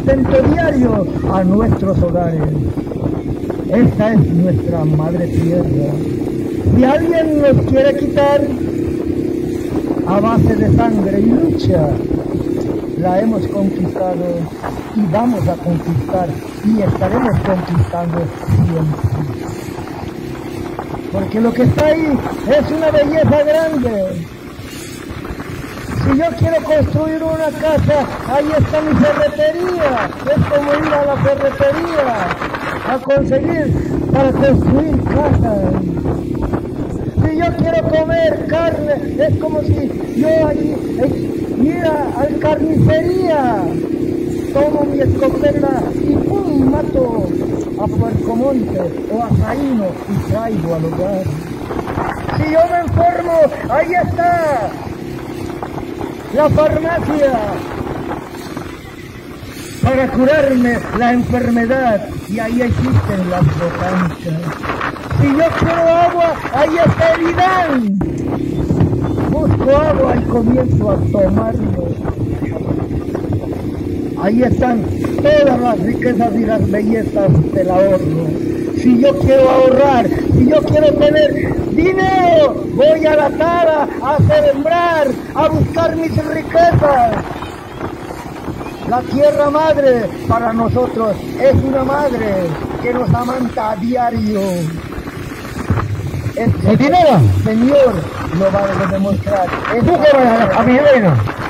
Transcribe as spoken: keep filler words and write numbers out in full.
sustento diario a nuestros hogares. Esta es nuestra madre tierra. Si alguien nos quiere quitar a base de sangre y lucha, la hemos conquistado y vamos a conquistar y estaremos conquistando siempre. Porque lo que está ahí es una belleza grande. Si yo quiero construir una casa, ahí está mi ferretería. Es como ir a la ferretería a conseguir para construir casas. Si yo quiero comer carne, es como si yo allí iba al carnicería, tomo mi escopeta y ¡pum! Mato a Puercomonte o a Zaino y traigo al hogar. Si yo me enfermo, ahí está la farmacia para curarme la enfermedad y ahí existen las botánicas. Si yo quiero agua, ahí está el Idán. Busco agua y comienzo a tomarlo. Ahí están todas las riquezas y las bellezas del ahorro. Si yo quiero ahorrar, si yo quiero tener dinero, voy a la tara a sembrar, a buscar mis riquezas. La tierra madre para nosotros es una madre que nos amanta a diario. El dinero, Señor, lo va a demostrar. ¿Tú qué vas a mi reino?